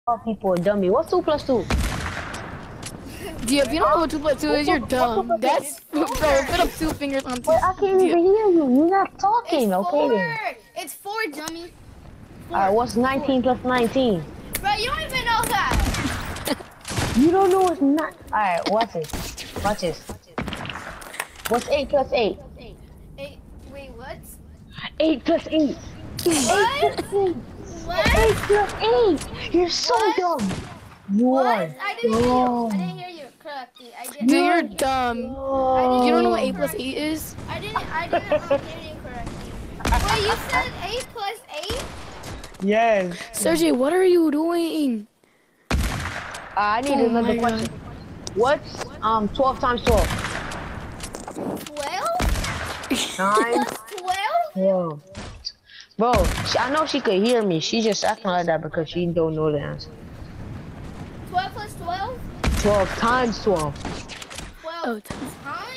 All people are dummy. What's 2 plus 2? Dude, if you don't know what 2 plus 2 is, you're dumb. That's, bro, put up 2 fingers on 2. Wait, I can't even hear you. You're not talking, It's okay 4. then. It's 4, dummy. 4. Alright, what's 19 plus 19? Bro, you don't even know that. You don't know it's not. Alright, watch this. Watch this. What's 8 plus 8? 8. Wait, what? 8 plus 8. 8 What? plus 8. What? 8 plus 8. You're so What? dumb. You What? are I didn't hear you. I dumb. didn't hear you correctly. I didn't. Dude, you're dumb. Oh. You don't know what 8 plus 8 is? I didn't hear you correctly. Wait, you said 8 plus 8? Yes. Sergey, what are you doing? I need Oh another my question. What's 12 times 12? 12? Times 12? 12. Bro, I know she could hear me. She just acting like that because she don't know the answer. 12 plus 12? 12 times 12. 12 Oh, times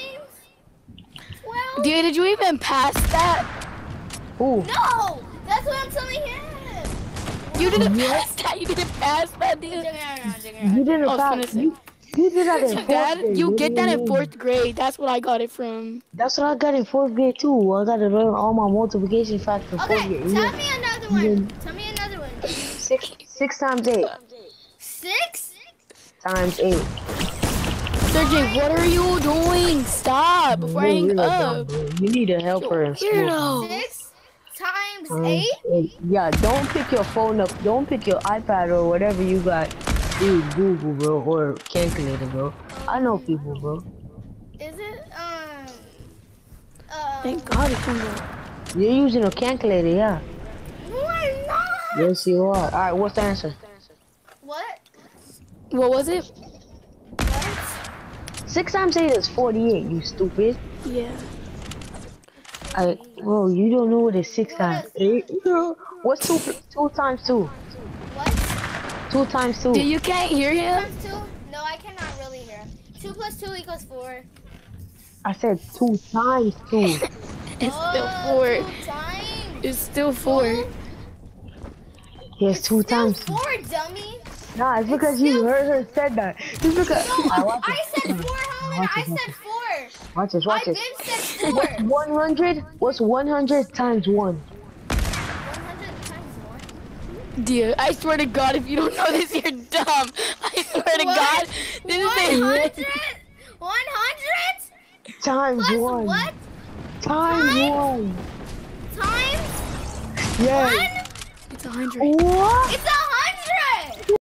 12? Dude, did you even pass that? Ooh. No! That's what I'm telling him! You didn't pass that. You didn't pass that, dude. You didn't I was gonna pass. say. You did that in 4th Dad, grade. you get that in didn't 4th grade. That's what I got it from. That's what I got in 4th grade too. I got to learn all my multiplication factors in 4th Okay, grade. tell me another one. Tell me another one. 6 times 8 6? times 8. Sergey, what are you doing? Stop before I hang up. You need a helper in school. Weirdo. 6 times Times 8? 8. Yeah, don't pick your phone up. Don't pick your iPad or whatever you got. Use Google, bro, or calculator, bro. I know people, bro. Is it, Thank God it's from there. You're using a calculator, yeah. No, I'm not! Yes, you are. Alright, what's the answer? What? What was it? What? 6 times 8 is 48, you stupid. Yeah. Bro, you don't know what is 6 times 8? What's 2 times 2? What? 2 times 2. Dude, you can't hear 2 him? times 2? No, I cannot really hear. 2 plus 2 equals 4. I said 2 times 2. It's still 4. 2 times. It's still 4. Yes, 2 times 2. 4, dummy. Nah, it's because you heard her said that. It's because No, I said 4, Holland. I said 4. Watch this, I watch this. did said 4. 100? What's 100 times 1? 100 times 1. Dude, I swear to God, if you don't know this, you're dumb. I swear to What? God, this is 100? 100? Times Plus 1. what? Times 1. Times Yes. 1? It's 100. What? It's 100!